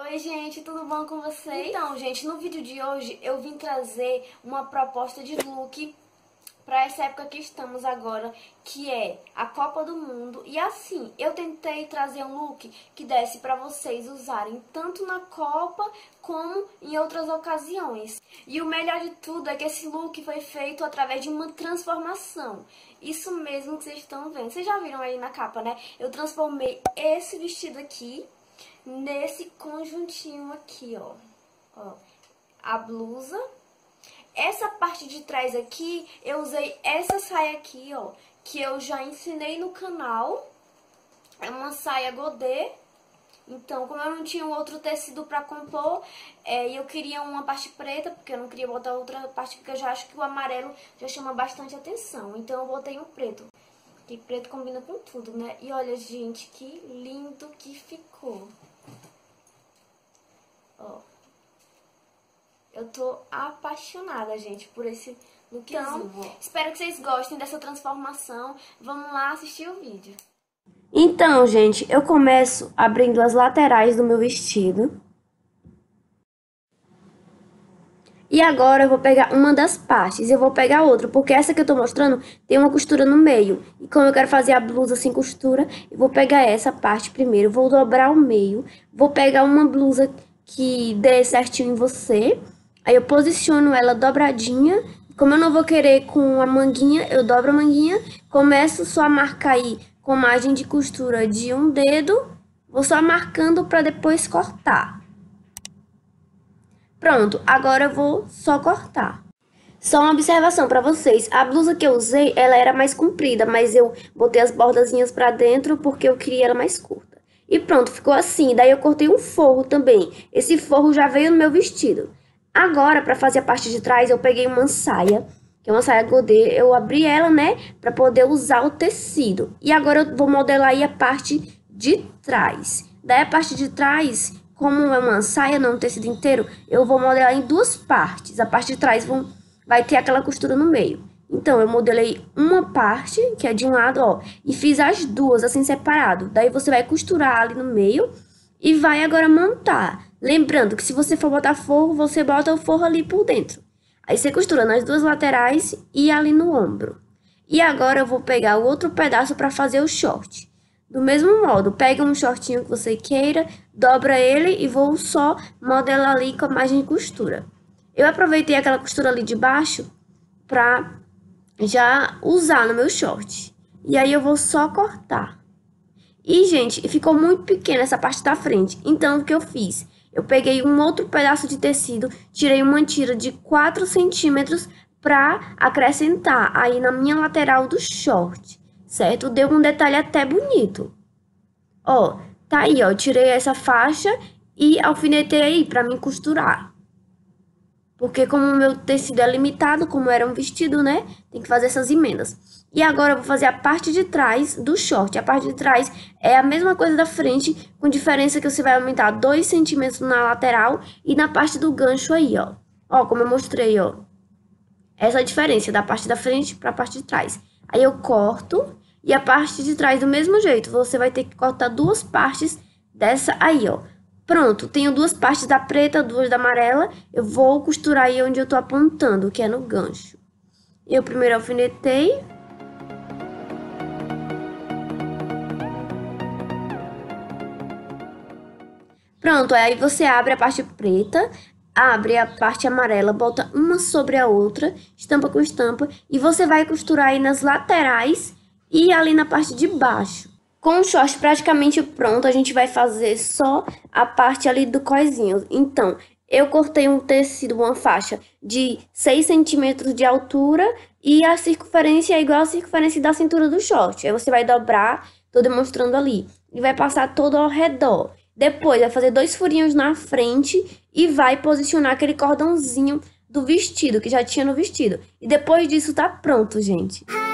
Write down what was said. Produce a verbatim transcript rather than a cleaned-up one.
Oi gente, tudo bom com vocês? Então gente, no vídeo de hoje eu vim trazer uma proposta de look para essa época que estamos agora, que é a Copa do Mundo. E assim, eu tentei trazer um look que desse para vocês usarem tanto na Copa como em outras ocasiões. E o melhor de tudo é que esse look foi feito através de uma transformação. Isso mesmo que vocês estão vendo. Vocês já viram aí na capa, né? Eu transformei esse vestido aqui nesse conjuntinho aqui, ó. Ó, a blusa. Essa parte de trás aqui, eu usei essa saia aqui, ó, que eu já ensinei no canal. É uma saia godê. Então, como eu não tinha outro tecido pra compor, é, eu queria uma parte preta, porque eu não queria botar outra parte, porque eu já acho que o amarelo já chama bastante atenção. Então, eu botei um preto. Que preto combina com tudo, né? E olha, gente, que lindo que ficou. Ó. Eu tô apaixonada, gente, por esse lookzinho. Então, espero que vocês gostem dessa transformação. Vamos lá assistir o vídeo. Então, gente, eu começo abrindo as laterais do meu vestido. E agora eu vou pegar uma das partes, eu vou pegar outra, porque essa que eu tô mostrando tem uma costura no meio. E como eu quero fazer a blusa sem costura, eu vou pegar essa parte primeiro, vou dobrar o meio, vou pegar uma blusa que dê certinho em você. Aí eu posiciono ela dobradinha. Como eu não vou querer com a manguinha, eu dobro a manguinha. Começo só a marcar aí com margem de costura de um dedo. Vou só marcando para depois cortar. Pronto, agora eu vou só cortar. Só uma observação para vocês. A blusa que eu usei, ela era mais comprida, mas eu botei as bordazinhas para dentro porque eu queria ela mais curta. E pronto, ficou assim. Daí eu cortei um forro também. Esse forro já veio no meu vestido. Agora, para fazer a parte de trás, eu peguei uma saia, que é uma saia godê. Eu abri ela, né, para poder usar o tecido. E agora eu vou modelar aí a parte de trás. Daí a parte de trás, como é uma saia, não um tecido inteiro, eu vou modelar em duas partes. A parte de trás vão, vai ter aquela costura no meio. Então, eu modelei uma parte, que é de um lado, ó, e fiz as duas, assim, separado. Daí você vai costurar ali no meio e vai agora montar. Lembrando que se você for botar forro, você bota o forro ali por dentro. Aí você costura nas duas laterais e ali no ombro. E agora eu vou pegar o outro pedaço para fazer o short. Do mesmo modo, pega um shortinho que você queira, dobra ele e vou só modelar ali com a margem de costura. Eu aproveitei aquela costura ali de baixo para já usar no meu short. E aí eu vou só cortar. E, gente, ficou muito pequena essa parte da frente. Então, o que eu fiz? Eu peguei um outro pedaço de tecido, tirei uma tira de quatro centímetros para acrescentar aí na minha lateral do short, certo? Deu um detalhe até bonito. Ó, tá aí, ó, tirei essa faixa e alfinetei aí para mim costurar. Porque como o meu tecido é limitado, como era um vestido, né? Tem que fazer essas emendas. E agora eu vou fazer a parte de trás do short. A parte de trás é a mesma coisa da frente, com diferença que você vai aumentar dois centímetros na lateral e na parte do gancho aí, ó. Ó, como eu mostrei, ó. Essa é a diferença da parte da frente para a parte de trás. Aí eu corto e a parte de trás do mesmo jeito. Você vai ter que cortar duas partes dessa aí, ó. Pronto, tenho duas partes da preta, duas da amarela. Eu vou costurar aí onde eu tô apontando, que é no gancho. Eu primeiro alfinetei. Pronto, aí você abre a parte preta, abre a parte amarela, bota uma sobre a outra, estampa com estampa, e você vai costurar aí nas laterais e ali na parte de baixo. Com o short praticamente pronto, a gente vai fazer só a parte ali do coisinho. Então, eu cortei um tecido, uma faixa de seis centímetros de altura e a circunferência é igual a circunferência da cintura do short. Aí você vai dobrar, tô demonstrando ali, e vai passar todo ao redor. Depois, vai fazer dois furinhos na frente e vai posicionar aquele cordãozinho do vestido, que já tinha no vestido. E depois disso, tá pronto, gente.